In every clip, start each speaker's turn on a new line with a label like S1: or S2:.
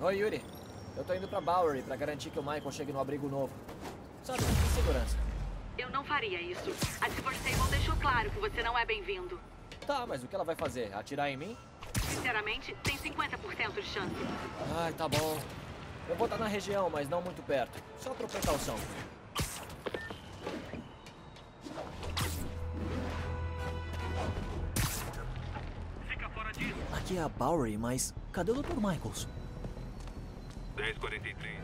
S1: Oi, Yuri. Eu tô indo pra Bowery pra garantir que o Michael chegue no abrigo novo. Sabe, de segurança.
S2: Eu não faria isso. A Silver Sable deixou claro que você não é bem-vindo.
S1: Tá, mas o que ela vai fazer? Atirar em mim?
S2: Sinceramente, tem 50% de chance.
S1: Ai, tá bom. Eu vou estar na região, mas não muito perto. Só por precaução.
S3: Fica fora disso.
S1: Aqui é a Bowery, mas cadê o Dr. Michaels?
S3: 10:43.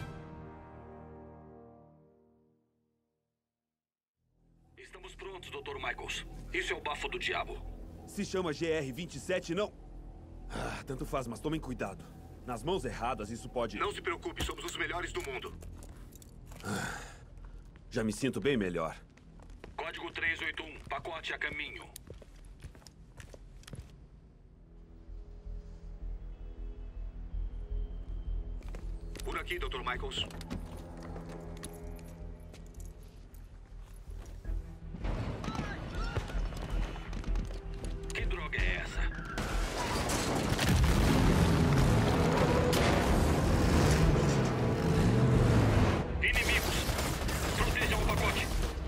S3: Estamos prontos, Dr. Michaels. Isso é o bafo do diabo.
S4: Se chama GR-27, não? Tanto faz, mas tomem cuidado. Nas mãos erradas, isso pode...
S3: Não se preocupe, somos os melhores do mundo.
S4: Já me sinto bem melhor.
S3: Código 381, pacote a caminho. Por aqui, Dr. Michaels. Que droga é essa? Inimigos! Protejam o pacote!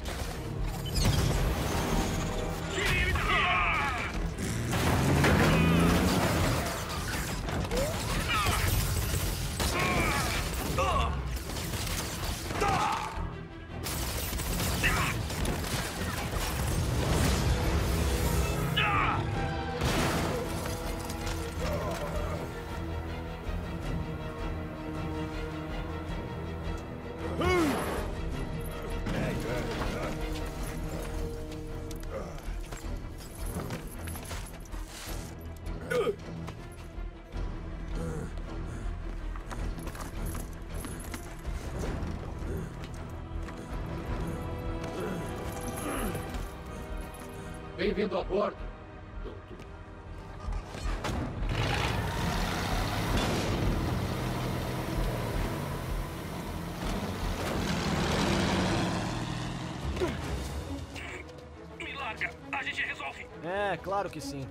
S5: Bem-vindo a bordo.
S3: Me larga! A gente resolve!
S1: É, claro que sim.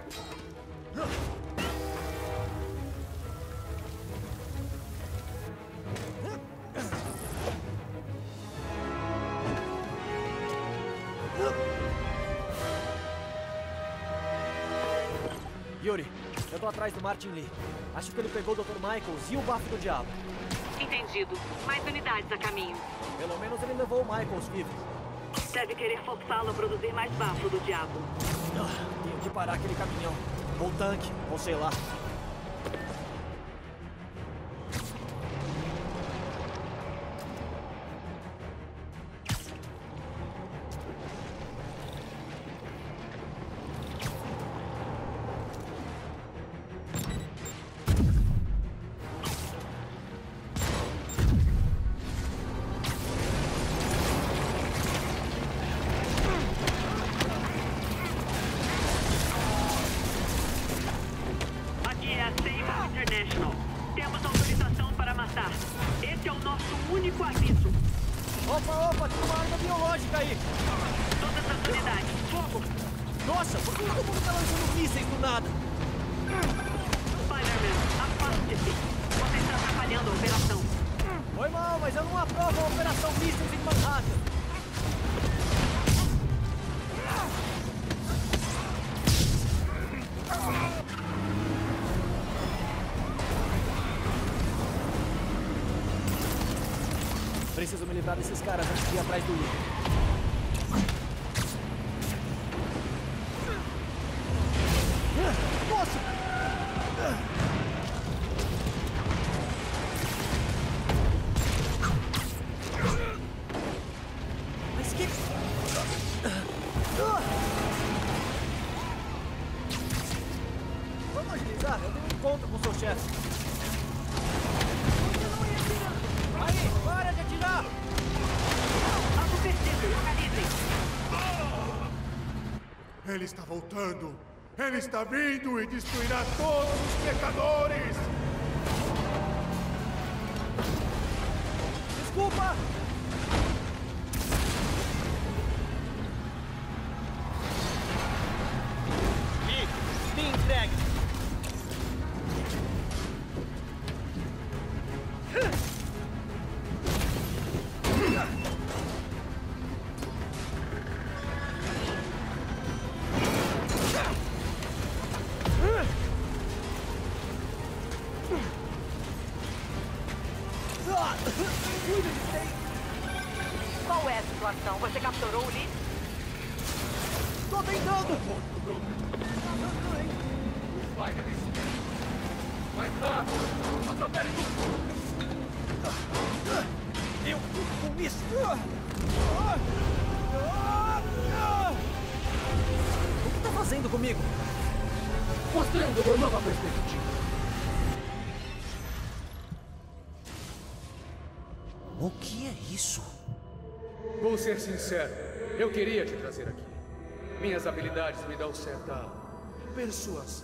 S1: Yuri, eu tô atrás do Martin Lee. Acho que ele pegou o Dr. Michaels e o bafo do diabo.
S2: Entendido. Mais unidades a caminho.
S1: Pelo menos ele levou o Michaels vivo.
S2: Deve querer forçá-lo a produzir mais bafo do diabo.
S1: Tenho que parar aquele caminhão. Ou tanque, ou sei lá.
S2: Aqui é a Sable International. Temos autorização para matar. Esse é o nosso único aviso.
S1: Opa, tem uma arma biológica aí.
S2: Todas as unidades, fogo!
S1: Nossa, por que todo mundo tá lançando mísseis do nada?
S2: Spider-Man, afaste-se. Você está atrapalhando a operação.
S1: Foi mal, mas eu não aprovo a Operação Mísseis em Manhattan. Preciso me livrar desses caras antes de ir atrás do Lee. Nossa! Mas que... Vamos agilizar, eu tenho um encontro com o seu chefe. Aí, para de atirar!
S2: Algo perdido, localizem.
S6: Ele está voltando! Ele está vindo e destruirá todos os pecadores!
S1: Desculpa! Lee, me entregue! Cuida de trem!
S2: Qual é a situação? Você capturou o líder?
S1: Tô tentando!
S3: Vai, Denise. Mais rápido. Atropele tudo.
S1: Eu com isso! O que tá fazendo comigo?
S3: Mostrando uma nova perspectiva.
S1: O que é isso?
S5: Vou ser sincero, eu queria te trazer aqui. Minhas habilidades me dão certa persuasão.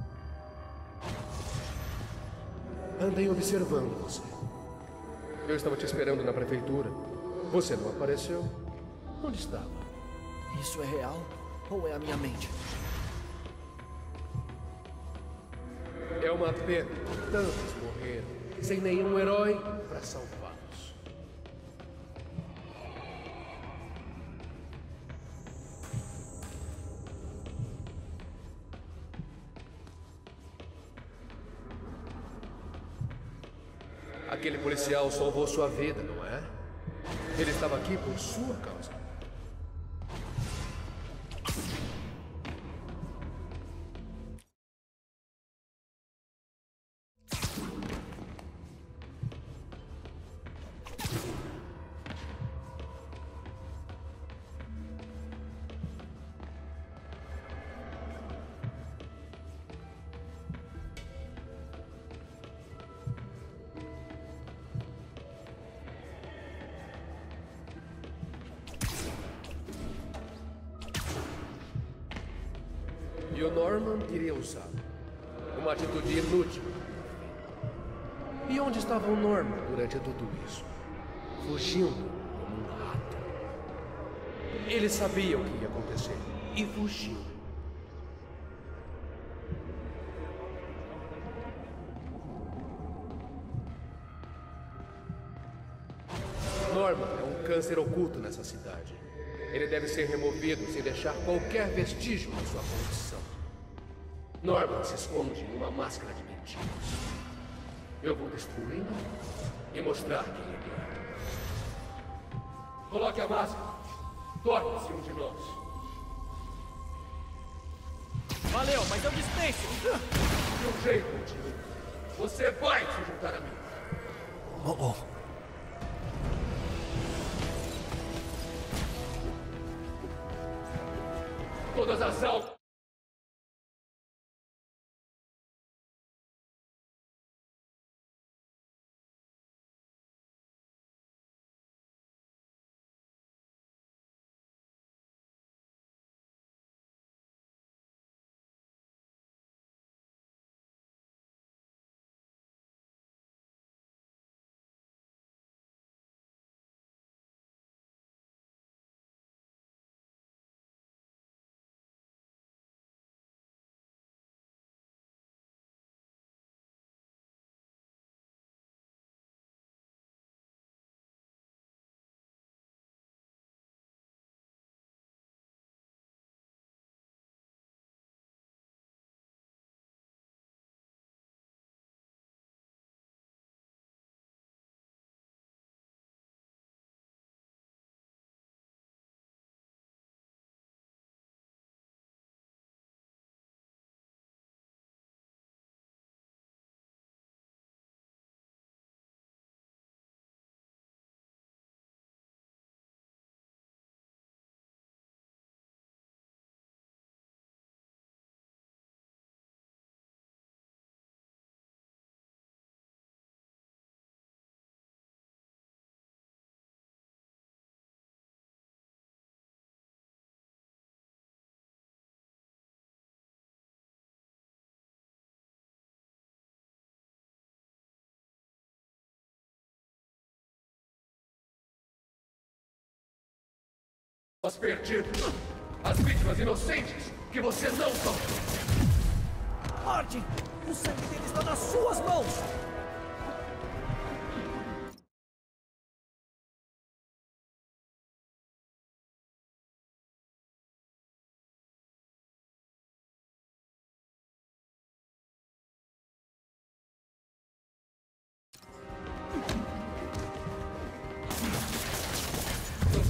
S5: Andei observando você. Eu estava te esperando na prefeitura. Você não apareceu. Onde estava?
S1: Isso é real ou é a minha mente?
S5: É uma pena. Tantos morreram sem nenhum herói para salvá-los. Aquele policial salvou sua vida, não é? Ele estava aqui por sua causa. E o Norman queria usá-lo. Uma atitude inútil. E onde estava o Norman durante tudo isso? Fugindo como um rato. Ele sabia o que ia acontecer. E fugiu. Norman é um câncer oculto nessa cidade. Ele deve ser removido sem deixar qualquer vestígio da sua condição. Norman se esconde numa máscara de mentiras. Eu vou destruí-lo e mostrar quem ele é. Coloque a máscara. Torne-se um de nós.
S1: Valeu, mas eu dispenso!
S5: De um jeito, tio. Você vai se juntar a mim.
S1: Oh.
S5: Todas as almas. Perdidos. As vítimas inocentes que você não salvou.
S1: Martin, o sangue dele está nas suas mãos!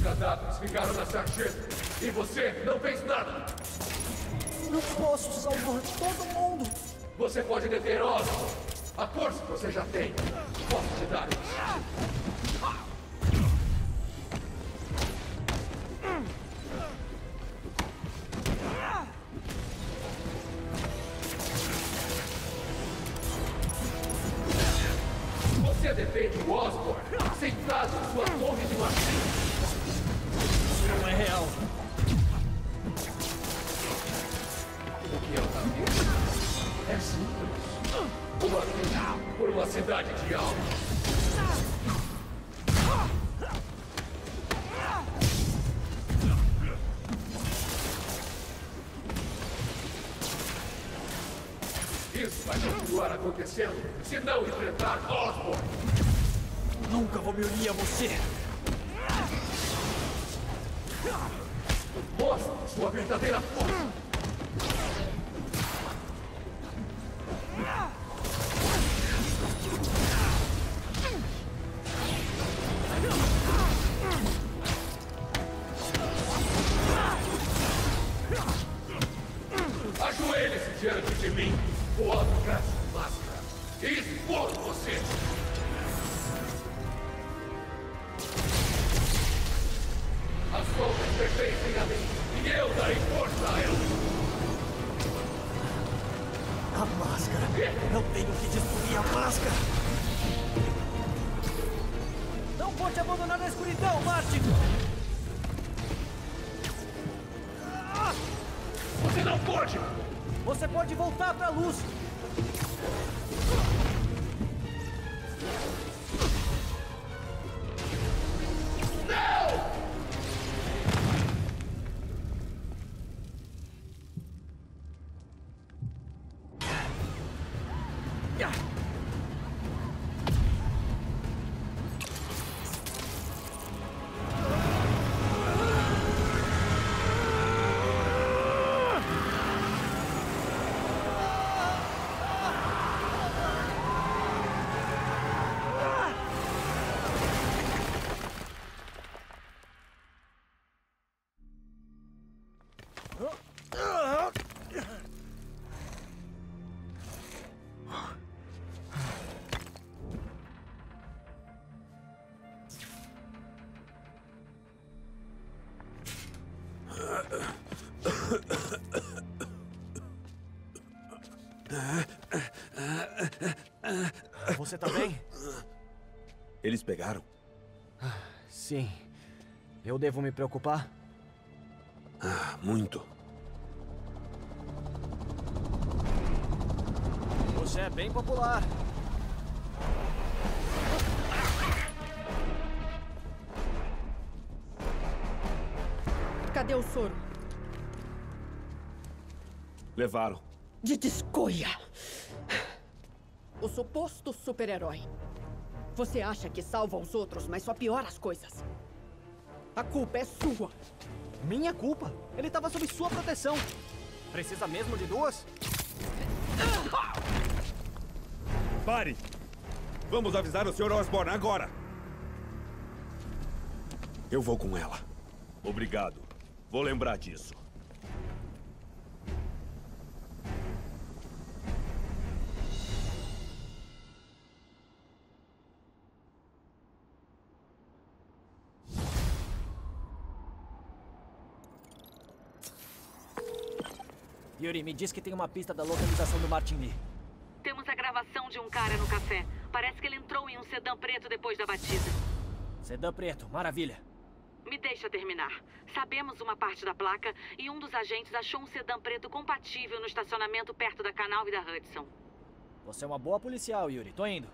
S5: cadáveres ficaram na sarjeta. E você não fez nada.
S1: Não posso salvar todo mundo.
S5: Você pode deter Osborn. A força que você já tem. Posso te dar isso. Você defende o Osborn sentado em sua torre de marfim.
S1: Isso não é real.
S5: O que ela viu é simples. Uma vida por uma cidade de alma. Isso vai continuar acontecendo se não enfrentar Osborn.
S1: Nunca vou me unir a você.
S5: Mostre sua verdadeira força. Ajoelhe-se diante de mim, o outro braço de máscara, e expor você. As sombras pertencem a mim, e eu darei força a elas.
S1: A máscara. Eu tenho que destruir a máscara. Não pode abandonar na escuridão, Martin.
S5: Você não pode!
S1: Você pode voltar pra luz. Você tá bem?
S4: Eles pegaram?
S1: Sim. Eu devo me preocupar?
S4: Muito.
S1: Você é bem popular.
S7: Cadê o soro?
S4: Levaram.
S7: De descoia! O suposto super-herói. Você acha que salva os outros, mas só piora as coisas. A culpa é sua.
S1: Minha culpa? Ele estava sob sua proteção. Precisa mesmo de duas?
S4: Pare! Vamos avisar o Sr. Osborn agora! Eu vou com ela. Obrigado. Vou lembrar disso.
S1: Yuri, me diz que tem uma pista da localização do Martin Lee.
S2: Temos a gravação de um cara no café. Parece que ele entrou em um sedã preto depois da batida.
S1: Sedã preto, maravilha.
S2: Me deixa terminar. Sabemos uma parte da placa e um dos agentes achou um sedã preto compatível no estacionamento perto da Canal e da Hudson.
S1: Você é uma boa policial, Yuri. Tô indo.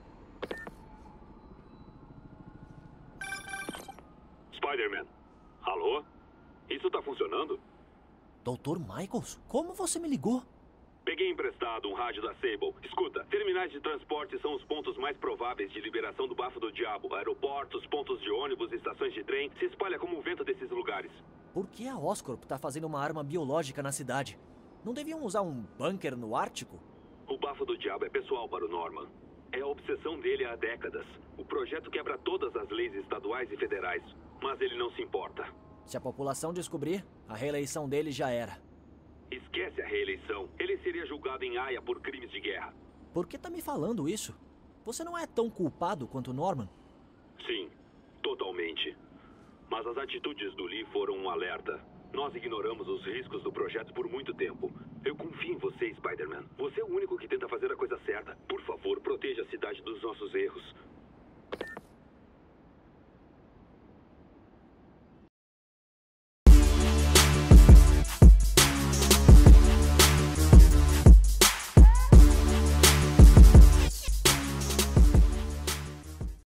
S3: Spider-Man. Alô? Isso tá funcionando?
S1: Dr. Michaels? Como você me ligou?
S3: Peguei emprestado um rádio da Sable. Escuta, terminais de transporte são os pontos mais prováveis de liberação do bafo do diabo. Aeroportos, pontos de ônibus, estações de trem. Se espalha como um vento desses lugares.
S1: Por que a Oscorp tá fazendo uma arma biológica na cidade? Não deviam usar um bunker no Ártico?
S3: O bafo do diabo é pessoal para o Norman. É a obsessão dele há décadas. O projeto quebra todas as leis estaduais e federais, mas ele não se importa.
S1: Se a população descobrir, a reeleição dele já era.
S3: Esquece a reeleição. Ele seria julgado em Haia por crimes de guerra.
S1: Por que tá me falando isso? Você não é tão culpado quanto Norman?
S3: Sim, totalmente. Mas as atitudes do Lee foram um alerta. Nós ignoramos os riscos do projeto por muito tempo. Eu confio em você, Spider-Man. Você é o único que tenta fazer a coisa certa. Por favor, proteja a cidade dos nossos erros.